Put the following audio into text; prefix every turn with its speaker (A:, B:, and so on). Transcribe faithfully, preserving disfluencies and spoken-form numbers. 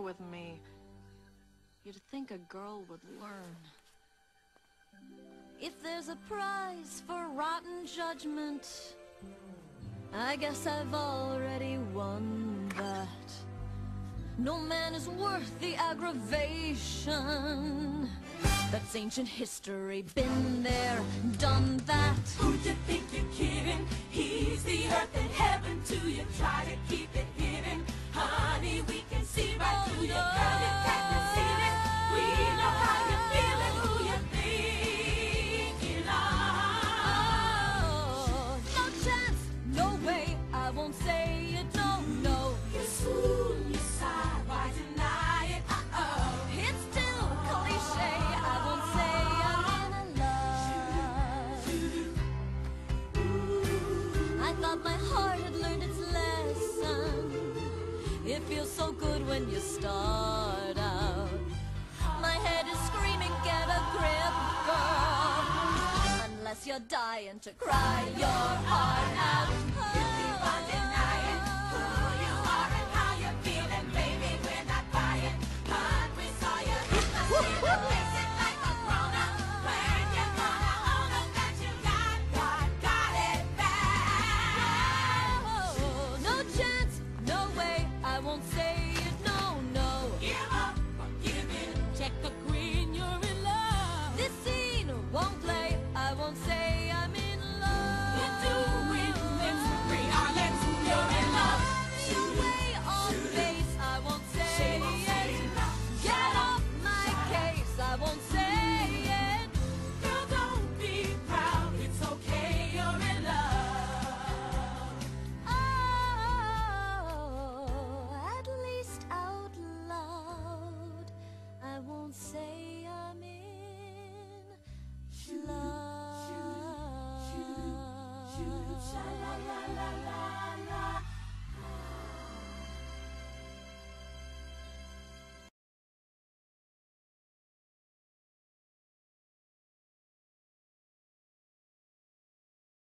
A: with me. You'd think a girl would learn.
B: If there's a prize for rotten judgment, I guess I've already won that. No man is worth the aggravation. That's ancient history, been there, done that.
C: Who you think you're kidding? He's the earth and heaven to you. Try to keep it hidden. Honey, we can see right through you. Girl, you can't deceive it. We know how you're feeling, who you're thinking of.
B: Oh, no chance, no way, I won't say it, no, no.
C: You swoon, you sigh, why deny it? Uh-oh.
B: It's too cliche, I won't say I'm in love. I thought my heart had learned its lesson. It feels so good when you start out. My head is screaming, get a grip, girl. Unless you're dying to cry your heart out.